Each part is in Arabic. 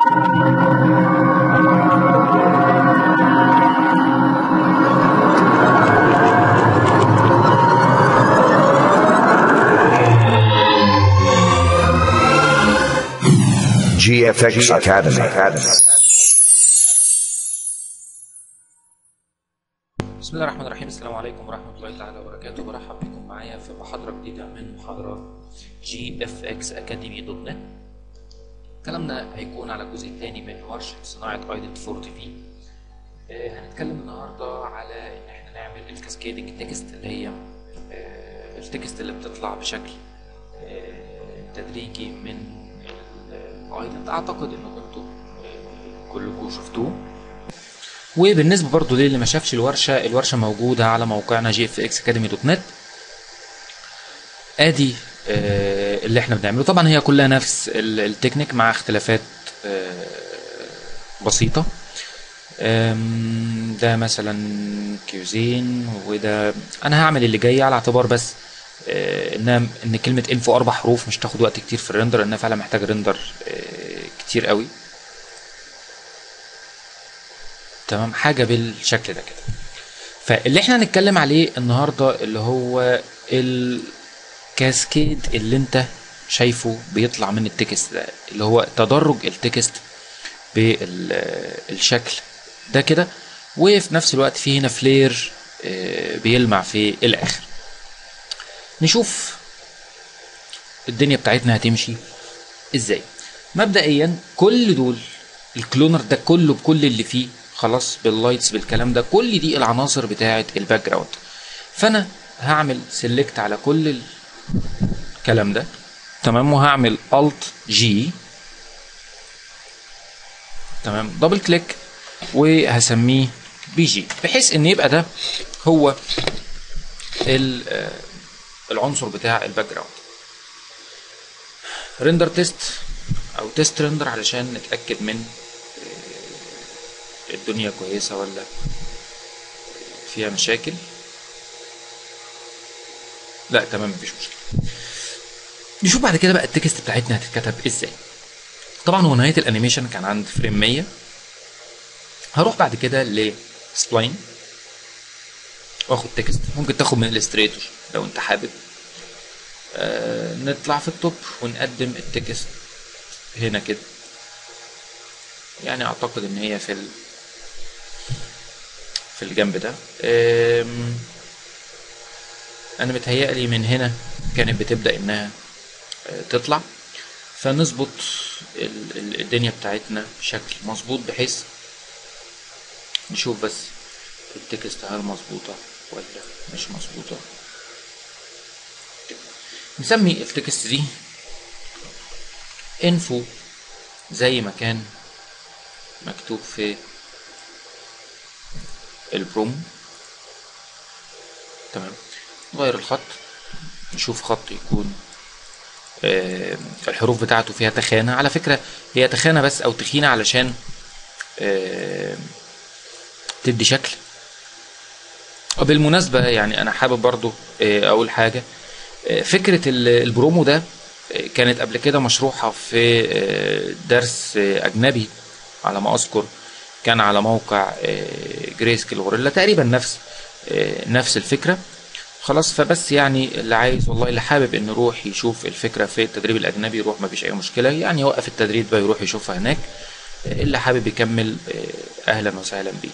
GFX Academy. بسم الله الرحمن الرحيم. السلام عليكم ورحمة الله تعالى وبركاته. برحب بكم معايا في محاضرة جديدة من محاضرات GFX Academy.net. كلامنا هيكون على الجزء الثاني من ورشة صناعة ايدنت 4 تي في. هنتكلم النهاردة على ان احنا نعمل الكاسكيدنج تكست، اللي هي التكست اللي بتطلع بشكل تدريجي من الايدنت. اعتقد انكم انتوا كلكم شفتوه. وبالنسبه برضو للي ما شافش الورشه موجوده على موقعنا gfxacademy.net. ادي اللي احنا بنعمله. طبعا هي كلها نفس التكنيك مع اختلافات بسيطه. ده مثلا كيوزين، وده انا هعمل اللي جاي على اعتبار بس ان كلمه انفو 4 حروف مش تاخد وقت كتير في الريندر، لانها فعلا محتاج ريندر كتير قوي. تمام، حاجه بالشكل ده كده. فاللي احنا هنتكلم عليه النهارده اللي هو الكاسكيد اللي انت شايفه بيطلع من التكست ده، اللي هو تدرج التكست بالشكل ده كده، وفي نفس الوقت فيه هنا فلير بيلمع في الاخر. نشوف الدنيا بتاعتنا هتمشي ازاي. مبدئيا كل دول الكلونر ده كله بكل اللي فيه خلاص، باللايتس بالكلام ده، كل دي العناصر بتاعه الباك جراوند. فانا هعمل سيلكت على كل الكلام ده، تمام، وهعمل الت جي، تمام، دبل كليك، وهسميه بي جي، بحيث ان يبقى ده هو العنصر بتاع الباك جراوند. ريندر تيست او تيست ريندر علشان نتاكد من الدنيا كويسه ولا فيها مشاكل. لا تمام، مفيش مشكله. نشوف بعد كده بقى التكست بتاعتنا هتتكتب ازاي. طبعا هو نهايه الانيميشن كان عند فريم 100. هروح بعد كده لسبلاين واخد تكست. ممكن تاخد من الستريتور لو انت حابب. نطلع في التوب ونقدم التكست هنا كده. يعني اعتقد ان هي في الجنب ده. انا متهيألي من هنا كانت بتبدأ انها تطلع. فنظبط الدنيا بتاعتنا بشكل مظبوط، بحيث نشوف بس التكست هل مظبوطة ولا مش مظبوطة. نسمي التكست دي انفو زي ما كان مكتوب في البروم. تمام، نغير الخط، نشوف خط يكون الحروف بتاعته فيها تخانة. على فكرة هي تخانة بس او تخينة علشان تدي شكل. وبالمناسبة يعني انا حابب برضو اقول حاجة. فكرة البرومو ده كانت قبل كده مشروحة في درس أجنبي على ما أذكر، كان على موقع جريسكيل غوريلا، تقريبا نفس الفكرة. خلاص، فبس يعني اللي عايز والله اللي حابب إنه يروح يشوف الفكرة في التدريب الأجنبي يروح، مفيش أي مشكلة، يعني يوقف التدريب بقى يروح يشوفها هناك. اللي حابب يكمل أهلا وسهلا بيه.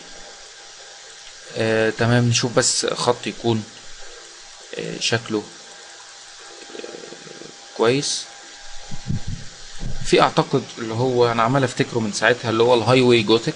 تمام، نشوف بس خط يكون شكله كويس. في اعتقد اللي هو انا عمال افتكره من ساعتها، اللي هو الهاي واي جوتيك،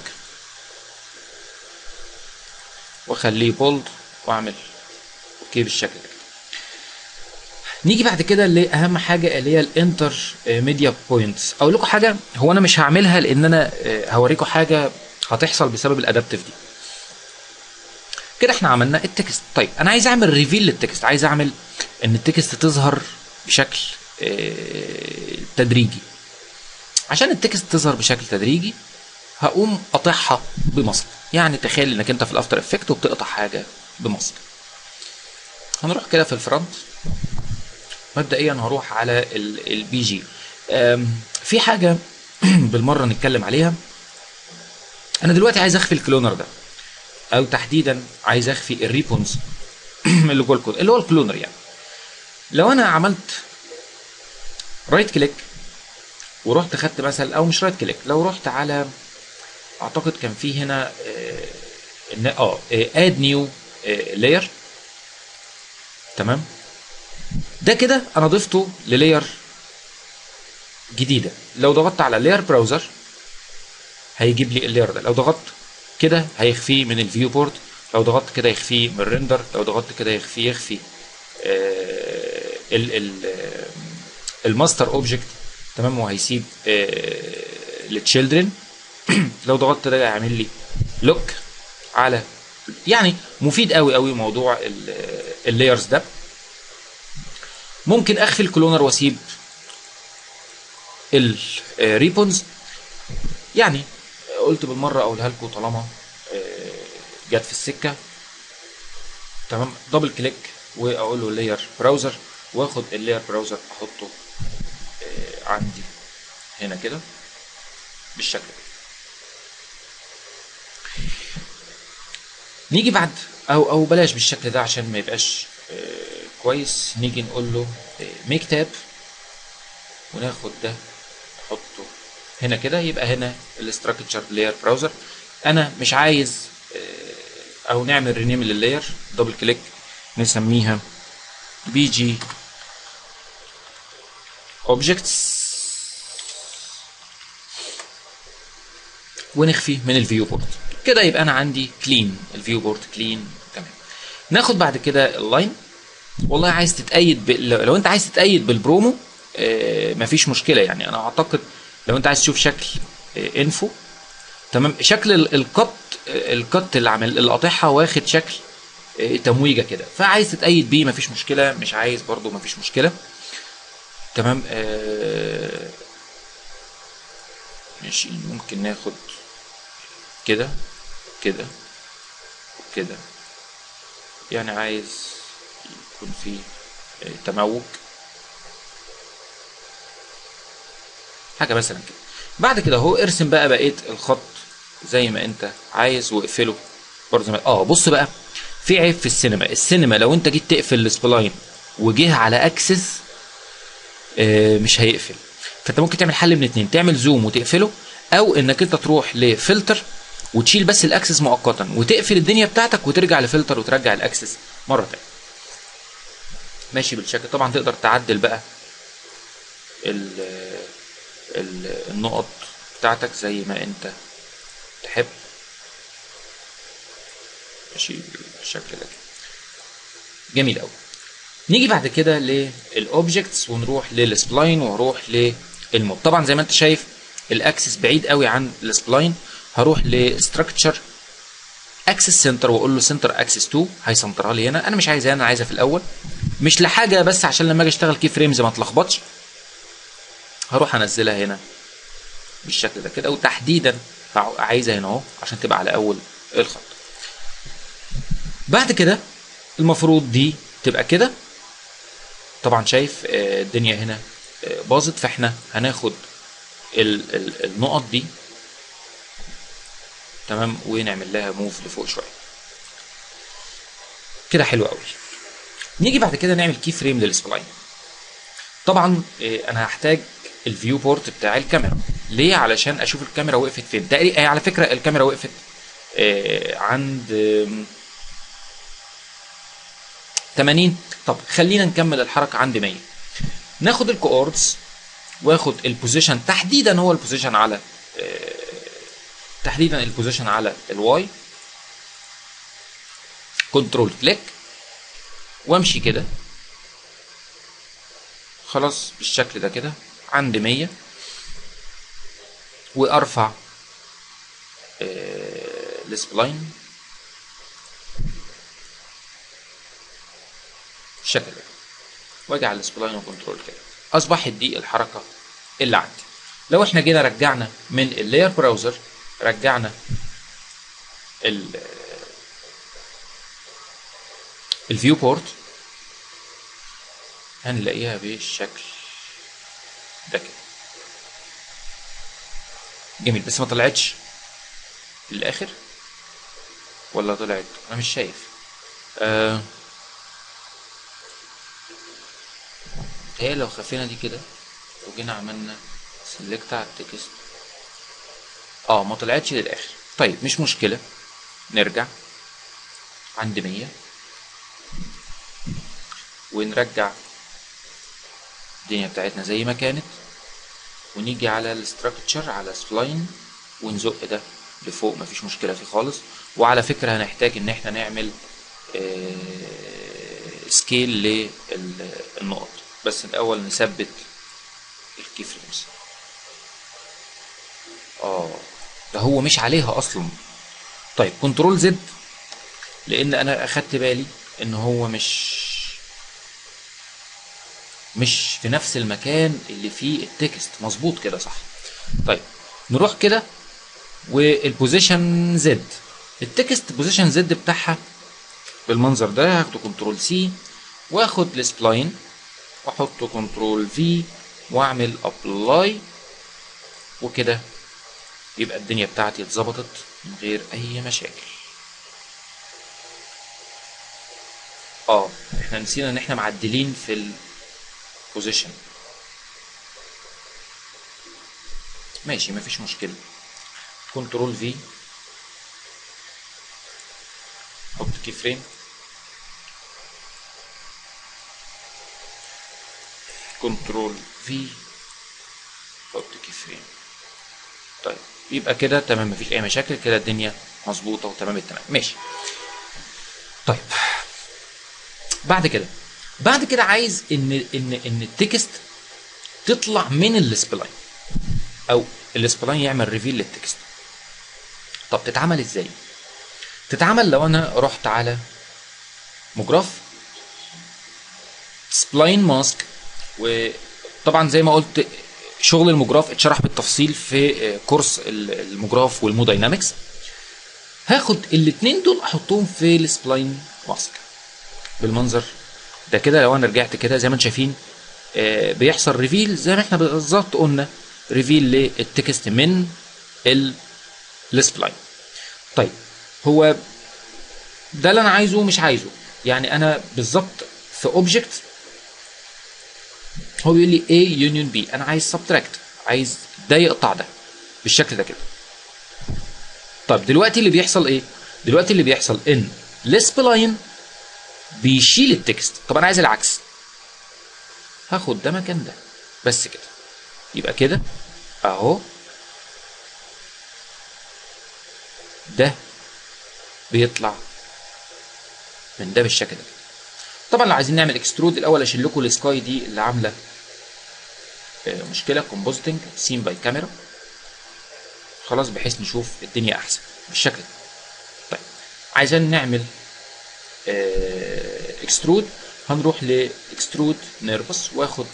واخليه بولد واعمل اوكي بالشكل ده. نيجي بعد كده لاهم حاجه اللي هي الانتر ميديا بوينتس. اقول لكم حاجه، هو انا مش هعملها لان انا هوريكم حاجه هتحصل بسبب الادابتيف دي. كده احنا عملنا التكست. طيب انا عايز اعمل ريفيل للتكست، عايز اعمل ان التكست تظهر بشكل تدريجي. عشان التكست تظهر بشكل تدريجي هقوم قاطعها بمسط. يعني تخيل انك انت في الافتر افكت وبتقطع حاجه بمسط. هنروح كده في الفرونت. مبدئيا هروح على البي جي. في حاجه بالمره نتكلم عليها. انا دلوقتي عايز اخفي الكلونر ده، او تحديدا عايز اخفي الريبونز اللي جوه الكود اللي هو الكلونر يعني. لو انا عملت رايت كليك ورحت خدت مثلا، او مش رايت كليك، لو رحت على اعتقد كان في هنا اد نيو لاير، تمام، ده كده انا ضفته للاير جديده. لو ضغطت على لاير براوزر هيجيب لي اللاير ده، لو ضغطت كده هيخفيه من الفيو بورت، لو ضغطت كده يخفيه من الريندر، لو ضغطت كده يخفي الماستر اوبجكت، تمام، وهيسيب للتشيلدرن. لو ضغطت ده يعمل لي لوك على، يعني مفيد قوي قوي موضوع اللايرز ده. ممكن اخفي الكلونر واسيب الريبونز. يعني قلت بالمره اقولها لكم طالما جت في السكه، تمام. دبل كليك واقول له لاير براوزر، واخد اللاير براوزر احطه عندي هنا كده بالشكل ده. نيجي بعد، او بلاش بالشكل ده عشان ما يبقاش كويس. نيجي نقول له ميك تاب، وناخد ده نحطه هنا كده، يبقى هنا الاستراكشر لاير براوزر. انا مش عايز او نعمل رينيم لللاير، دبل كليك نسميها بي جي اوبجكتس، ونخفي من الفيو بورت كده. يبقى انا عندي كلين، الفيو بورت كلين، تمام. ناخد بعد كده اللاين. والله عايز تتأيد لو انت عايز تتأيد بالبرومو مفيش مشكله يعني. انا اعتقد لو انت عايز تشوف شكل انفو، تمام، شكل الكت اللي عامل القاطعها واخد شكل تمويجه كده، فعايز تتأيد بيه مفيش مشكله، مش عايز برضو مفيش مشكله، تمام. ماشي، ممكن ناخد كده كده كده، يعني عايز يكون في تموج حاجه مثلا كده. بعد كده اهو ارسم بقى بقيه الخط زي ما انت عايز واقفله برضه زي ما بص بقى، في عيب في السينما لو انت جيت تقفل السبلاين وجه على اكسس مش هيقفل. فانت ممكن تعمل حل من اتنين، تعمل زوم وتقفله، او انك انت تروح لفلتر وتشيل بس الاكسس مؤقتا وتقفل الدنيا بتاعتك وترجع لفلتر وترجع الاكسس مره تانيه. ماشي بالشكل. طبعا تقدر تعدل بقى النقط بتاعتك زي ما انت تحب. ماشي بالشكل ده. جميل قوي. نيجي بعد كده للاوبجكتس ونروح للسبلاين ونروح للموب. طبعا زي ما انت شايف الاكسس بعيد قوي عن السبلاين. هروح لستراكشر اكسس سنتر واقول له سنتر اكسس 2، هيسنترها لي هنا. انا مش عايزها، انا عايزها في الاول، مش لحاجه بس عشان لما اجي اشتغل كي فريمز ما اتلخبطش. هروح انزلها هنا بالشكل ده كده، وتحديدا عايزها هنا اهو عشان تبقى على اول الخط. بعد كده المفروض دي تبقى كده. طبعا شايف الدنيا هنا باظت، فاحنا هناخد النقط دي، تمام، ونعمل لها موف لفوق شويه كده. حلو قوي. نيجي بعد كده نعمل كي فريم للسبلاين. طبعا انا هحتاج الفيو بورت بتاع الكاميرا. ليه؟ علشان اشوف الكاميرا وقفت فين. تقريبا على فكره الكاميرا وقفت عند 80. طب خلينا نكمل الحركه عند 100. ناخد الكوردز واخد البوزيشن، تحديدا هو البوزيشن على تحديدا البوزيشن على الواي، كنترول كليك وامشي كده خلاص بالشكل ده كده عند 100، وارفع السبلاين بالشكل ده، واجي على السبلاين وكنترول كده. اصبحت دي الحركه اللي عندي. لو احنا جينا رجعنا من اللاير براوزر، رجعنا الفيو بورت، هنلاقيها بالشكل ده كده. جميل، بس ما طلعتش للاخر ولا طلعت؟ انا مش شايف. هي لو خفينا دي كده وجينا عملنا سيلكت على التكست، ما طلعتش للاخر. طيب مش مشكله، نرجع عند 100 ونرجع الدنيا بتاعتنا زي ما كانت، ونيجي على الاستراكتشر على سبلاين ونزق ده لفوق، مفيش مشكله فيه خالص. وعلى فكره هنحتاج ان احنا نعمل سكيل للنقط، بس الاول نثبت الكي فريمز. ده هو مش عليها اصلا. طيب كنترول زد، لان انا اخدت بالي ان هو مش في نفس المكان اللي فيه التكست. مظبوط كده، صح. طيب نروح كده والبوزيشن زد، التكست بوزيشن زد بتاعها بالمنظر ده. هاخده كنترول سي واخد السبلاين واحطه كنترول في واعمل ابلاي، وكده يبقى الدنيا بتاعتي اتظبطت من غير اي مشاكل. احنا نسينا ان احنا معدلين في البوزيشن. ماشي، مفيش مشكلة. كنترول في، حط كي فريم، كنترول في، حط كي فريم. طيب يبقى كده تمام، مفيش اي مشاكل كده، الدنيا مظبوطه وتمام التمام. ماشي. طيب بعد كده عايز ان التكست تطلع من السبلاين، او السبلاين يعمل ريفيل للتكست. طب تتعمل ازاي؟ تتعمل لو انا رحت على مجراف سبلاين ماسك، وطبعا زي ما قلت شغل المجراف اتشرح بالتفصيل في كورس المجراف والموداينامكس. هاخد الاثنين دول احطهم في السبلاين ماسك بالمنظر ده كده. لو انا رجعت كده زي ما انتم شايفين بيحصل ريفيل زي ما احنا بالظبط قلنا، ريفيل للتكست من السبلاين. طيب هو ده اللي انا عايزه مش عايزه، يعني انا بالظبط في اوبجكت هو بيقول لي A يونيون B، انا عايز سبتراكت، عايز ده يقطع ده بالشكل ده كده. طيب دلوقتي اللي بيحصل ايه؟ دلوقتي اللي بيحصل ان السبلاين بيشيل التكست. طب انا عايز العكس، هاخد ده مكان ده بس كده. يبقى كده اهو ده بيطلع من ده بالشكل ده. طبعا لو عايزين نعمل اكسترود، الاول اشيل لكم السكاي دي اللي عامله مشكله، كومبوزيتنج سين باي كاميرا خلاص، بحيث نشوف الدنيا احسن بالشكل ده. طيب عايزين نعمل اكسترود، هنروح لاكسترود نيرفس واخد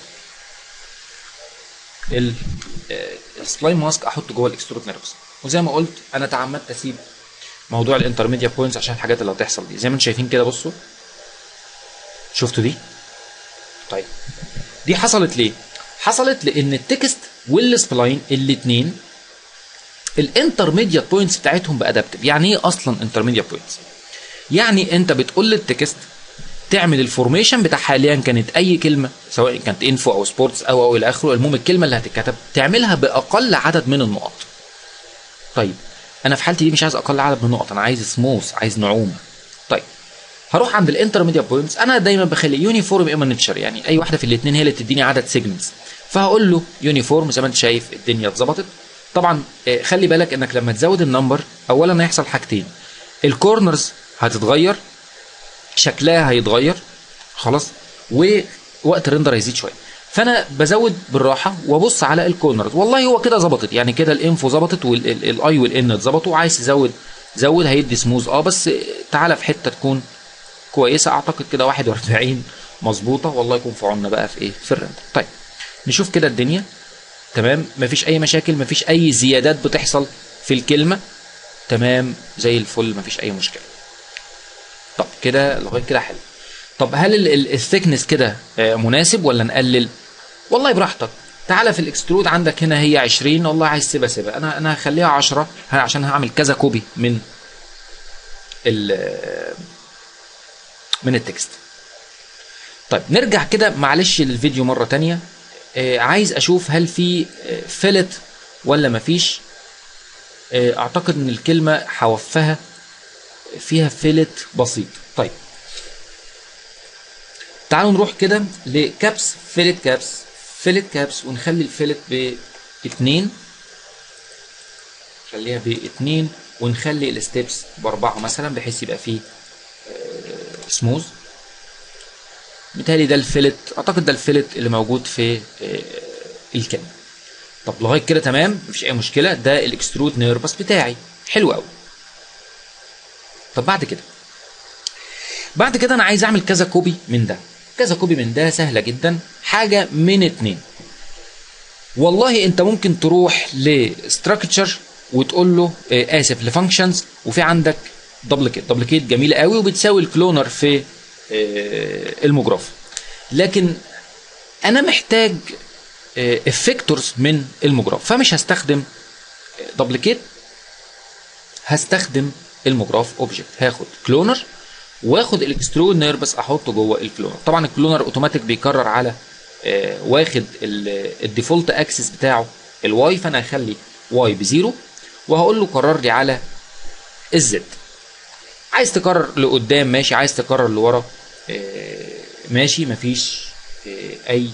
السلايم ماسك احطه جوه الاكسترود نيرفس. وزي ما قلت انا تعمدت اسيب موضوع الانترميديا بوينتس عشان الحاجات اللي هتحصل دي. زي ما انتم شايفين كده، بصوا شفتوا دي؟ طيب دي حصلت ليه؟ حصلت لان التكست والسبلاين الاثنين الانترميديت بوينتس بتاعتهم بادابتيف. يعني ايه اصلا انترميديت بوينتس؟ يعني انت بتقول للتكست تعمل الفورميشن بتاع حاليا كانت اي كلمه، سواء كانت انفو او سبورتس او الى اخره، المهم الكلمه اللي هتتكتب تعملها باقل عدد من النقط. طيب انا في حالتي دي مش عايز اقل عدد من النقط، انا عايز سموث، عايز نعومه. طيب هروح عند الانترميديت بوينتس، انا دايما بخلي يونيفورم ايمانيتشر، يعني اي واحده في الاثنين هي اللي تديني عدد سيجمنتس. فهقول له يونيفورم زي ما انت شايف الدنيا اتظبطت. طبعا خلي بالك انك لما تزود النمبر اولا هيحصل حاجتين، الكورنرز هتتغير، شكلها هيتغير خلاص، ووقت الريندر هيزيد شويه. فانا بزود بالراحه وابص على الكورنرز، والله هو كده ظبطت، يعني كده الانفو ظبطت والاي والان اتظبطوا. عايز تزود زود، هيدي سموز بس تعالى في حته تكون كويسه. اعتقد كده 41 مظبوطه، والله يكون في عوننا بقى في ايه، في الريندر. طيب نشوف كده الدنيا تمام، مفيش اي مشاكل، مفيش اي زيادات بتحصل في الكلمه، تمام زي الفل، مفيش اي مشكله. طب كده لغايه كده حلو. طب هل الثيكنس كده مناسب ولا نقلل؟ والله براحتك، تعالى في الاكسترود عندك هنا هي 20، والله عايز سيبها سيبها، انا هخليها 10 عشان هعمل كذا كوبي من التكست. طيب نرجع كده معلش للفيديو مره تانية. عايز اشوف هل في فيلت ولا مفيش. اعتقد ان الكلمه هوفها فيها فيلت بسيط. طيب تعالوا نروح كده لكابس، فيلت كابس ونخلي الفيلت ب2، خليها ب2 ونخلي الستيبس ب4 مثلا بحيث يبقى فيه سموز. بالتالي ده الفيلت، اعتقد ده الفيلت اللي موجود في الكلمه. طب لغايه كده تمام مفيش اي مشكله، ده الاكسترود نيربس بتاعي حلو قوي. طب بعد كده انا عايز اعمل كذا كوبي من ده، كذا كوبي من ده سهله جدا، حاجه من 2. والله انت ممكن تروح لستراكشر وتقول له اسف لفانكشنز، وفي عندك دبليكيت جميله قوي وبتساوي الكلونر في المجراف. لكن انا محتاج افكتورز من المجراف، فمش هستخدم دبليكيت، هستخدم المجراف اوبجكت. هاخد كلونر واخد الاكسترود نيربس احطه جوه الكلونر. طبعا الكلونر اوتوماتيك بيكرر على واخد الديفولت اكسس بتاعه الواي، فانا هخلي واي ب0 وهقول له كرر لي على الزد. عايز تكرر لقدام ماشي، عايز تكرر لورا ماشي، مفيش اي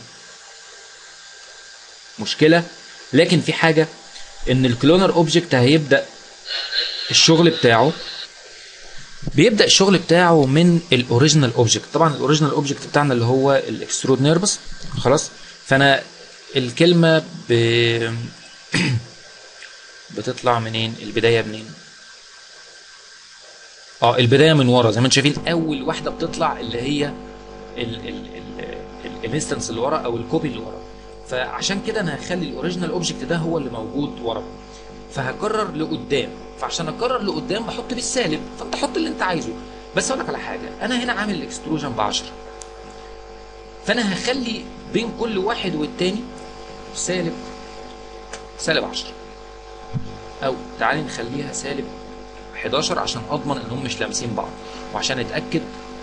مشكله. لكن في حاجه، ان الكلونر اوبجكت هيبدا الشغل بتاعه، بيبدا الشغل بتاعه من الاوريجينال اوبجكت. طبعا الاوريجينال اوبجكت بتاعنا اللي هو الاكسترود نيربس خلاص. فانا الكلمه بتطلع منين؟ البدايه منين؟ البدايه من ورا زي ما انتم شايفين. اول واحده بتطلع اللي هي الانستنس اللي ورا او الكوبي اللي ورا. فعشان كده انا هخلي الاوريجينال اوبجكت ده هو اللي موجود ورا، فهكرر لقدام. فعشان اكرر لقدام بحط بالسالب، فانت حط اللي انت عايزه. بس اقول لك على حاجه، انا هنا عامل الاكستروجن ب10، فانا هخلي بين كل واحد والتاني سالب 10، او تعالي نخليها سالب 11 عشان اضمن انهم مش لامسين بعض. وعشان اتاكد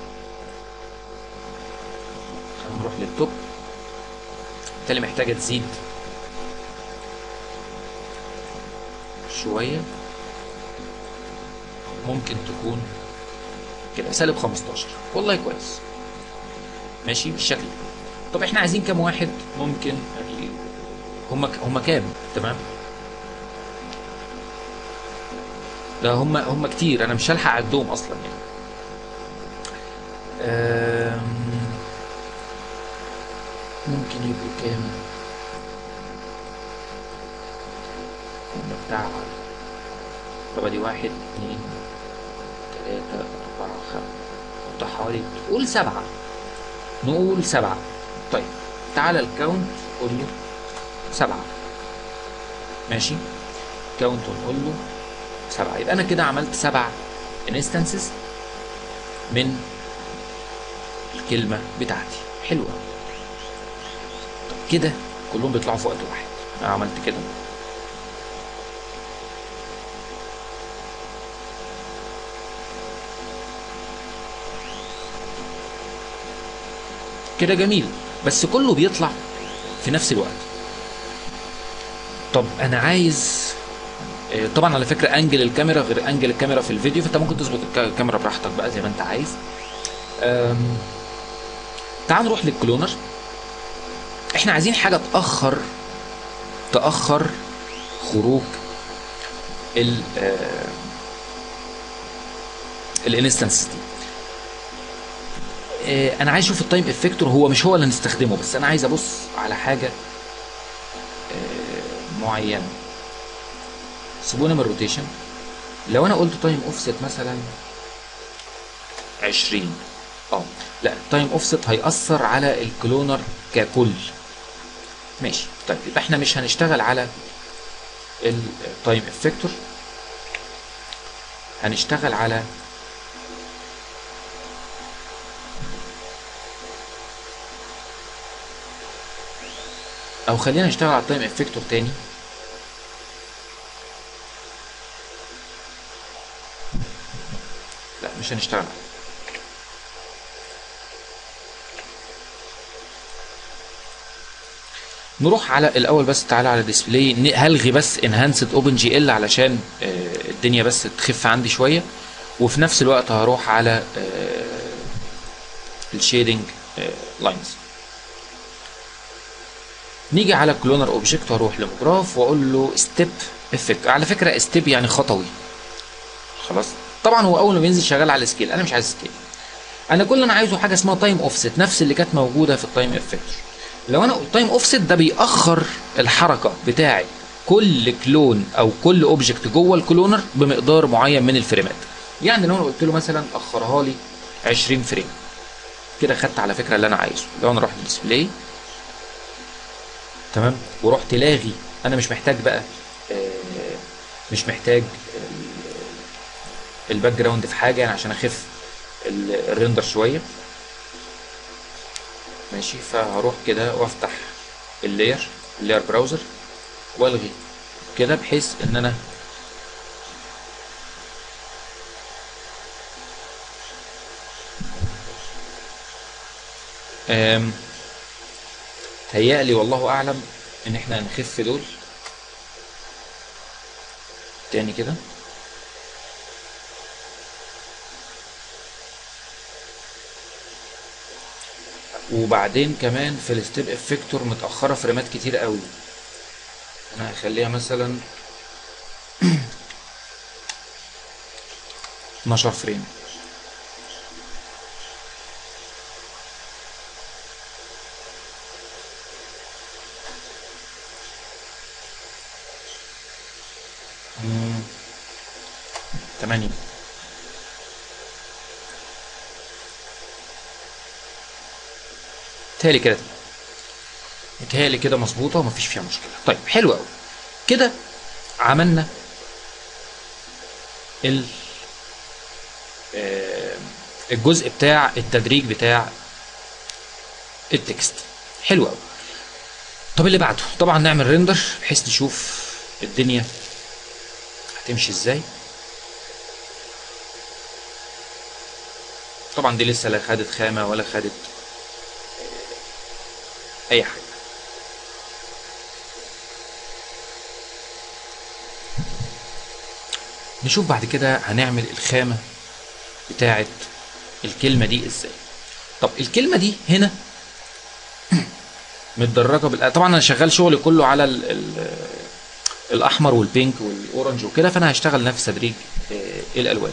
هنروح للتوب، بالتالي محتاجه تزيد شويه، ممكن تكون كده سالب 15. والله كويس ماشي بالشكل ده. طب احنا عايزين كام واحد؟ ممكن هم كام؟ تمام، ده هم كتير، انا مش هلحق اعدهم اصلا يعني. ممكن يبقوا كام؟ بتاع طب دي 1 2 3 4 5 بتاع حوالي، تقول 7، نقول 7. طيب تعالى الكاونت قول له 7 ماشي، كاونت ونقول له 7. يبقى انا كده عملت 7 انستنسز من الكلمه بتاعتي. حلوه. طب كده كلهم بيطلعوا في وقت واحد. انا عملت كده كده جميل، بس كله بيطلع في نفس الوقت. طب انا عايز طبعا على فكره انجل الكاميرا غير انجل الكاميرا في الفيديو، فانت ممكن تظبط الكاميرا براحتك بقى زي ما انت عايز. تعال نروح للكلونر. احنا عايزين حاجه تاخر خروج الانستنس دي. انا عايز اشوف التايم افكتور، هو مش هو اللي هنستخدمه، بس انا عايز ابص على حاجه معينه. سيبونا من الروتيشن. لو انا قلت تايم اوفست مثلا 20، لا التايم اوفست هيأثر على الكلونر ككل. ماشي. طيب يبقى احنا مش هنشتغل على التايم افكتور، هنشتغل على او خلينا نشتغل على التايم افكتور تاني. لا مش هنشتغل عليه. نروح على الاول بس، تعالى على ديسبلاي، هلغي بس انهانسد اوبن جي ال علشان الدنيا بس تخف عندي شويه، وفي نفس الوقت هروح على الشيدنج لاينز. نيجي على كلونر اوبجكت واروح لموجراف واقول له ستيب افكت. على فكره ستيب يعني خطوي، خلاص. طبعا هو اول ما بينزل شغال على السكيل، انا مش عايز سكيل، انا كل اللي انا عايزه حاجه اسمها تايم اوفست، نفس اللي كانت موجوده في التايم افكتور. لو انا قلت تايم اوفست ده بيأخر الحركه بتاعه كل كلون او كل اوبجكت جوه الكلونر بمقدار معين من الفريمات. يعني لو انا قلت له مثلا اخرها لي 20 فريم كده، خدت على فكره اللي انا عايزه. لو انا رحت ديسبلاي تمام ورحت لاغي، انا مش محتاج بقى مش محتاج الباك جراوند في حاجه يعني عشان اخف الريندر شويه، ماشي. فهروح كده وافتح اللاير براوزر والغي كده، بحيث ان انا تهيألي والله اعلم ان احنا هنخف دول تاني كده. وبعدين كمان في الستيب افكتور متأخرة فريمات كتير قوي، انا هخليها مثلا 12 فريم. تمانية. متهيألي كده، متهيألي كده مظبوطة ومفيش فيها مشكلة. طيب حلو قوي كده، عملنا الجزء بتاع التدريج بتاع التكست. حلو قوي. طب اللي بعده طبعا نعمل ريندر بحيث نشوف الدنيا هتمشي ازاي. طبعا دي لسه لا خدت خامة ولا خدت اي حاجة. نشوف بعد كده هنعمل الخامة بتاعت الكلمة دي ازاي. طب الكلمة دي هنا متدرجة طبعا انا شغال شغلي كله على الاحمر والبينك والاورنج وكده، فانا هشتغل نفس تدريج الالوان.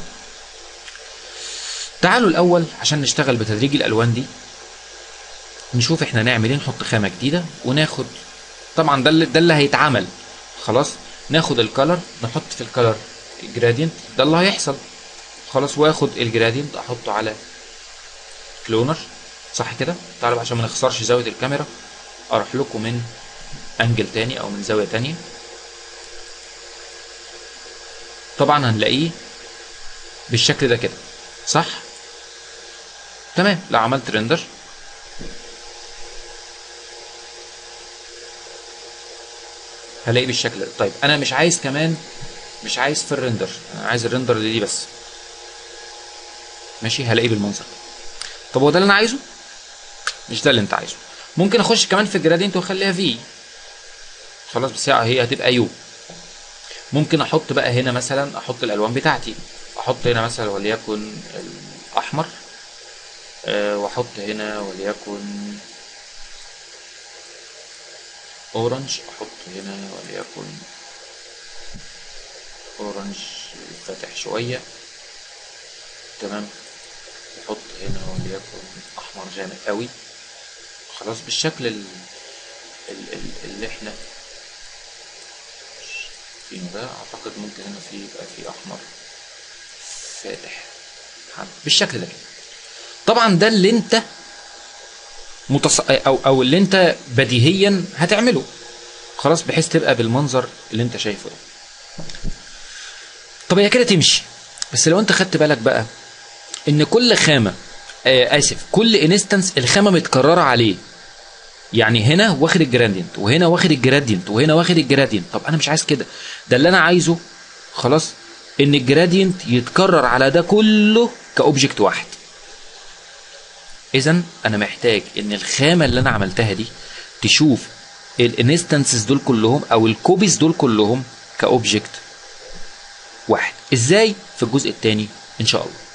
تعالوا الاول عشان نشتغل بتدريج الالوان دي نشوف احنا نعمل ايه. نحط خامة جديدة وناخد، طبعا ده اللي هيتعمل خلاص. ناخد الكالر، نحط في الكالر جرادينت، ده اللي هيحصل خلاص. واخد الجرادينت احطه على كلونر، صح كده. تعالوا عشان ما نخسرش زاويه الكاميرا اروح لكم من انجل تاني او من زاويه تانية. طبعا هنلاقيه بالشكل ده كده، صح تمام. لو عملت ريندر هلاقيه بالشكل ده. طيب انا مش عايز كمان، مش عايز في الريندر، انا عايز الريندر دي بس، ماشي. هلاقيه بالمنظر. طب هو ده اللي انا عايزه؟ مش ده اللي انت عايزه. ممكن اخش كمان في الجرادينت واخليها في خلاص، بس هي هتبقى يو. ممكن احط بقى هنا مثلا، احط الالوان بتاعتي، احط هنا مثلا وليكن الاحمر، واحط هنا وليكن اورنج، احط هنا وليكن اورنج فاتح شويه، تمام. احط هنا وليكن احمر غامق قوي، خلاص بالشكل اللي احنا فيه ده. اعتقد ممكن هنا يبقى في احمر فاتح بالشكل ده. طبعا ده اللي انت او اللي انت بديهيا هتعمله خلاص، بحيث تبقى بالمنظر اللي انت شايفه ده. طب هي كده تمشي، بس لو انت خدت بالك بقى ان كل خامه كل انستنس الخامه متكرره عليه، يعني هنا واخد الجرادينت وهنا واخد الجرادينت وهنا واخد الجرادينت. طب انا مش عايز كده، ده اللي انا عايزه خلاص ان الجرادينت يتكرر على ده كله كاوبجكت واحد. اذا انا محتاج ان الخامه اللي انا عملتها دي تشوف الانستنسز دول كلهم او الكوبيز دول كلهم كاوبجكت واحد. ازاي؟ في الجزء الثاني ان شاء الله.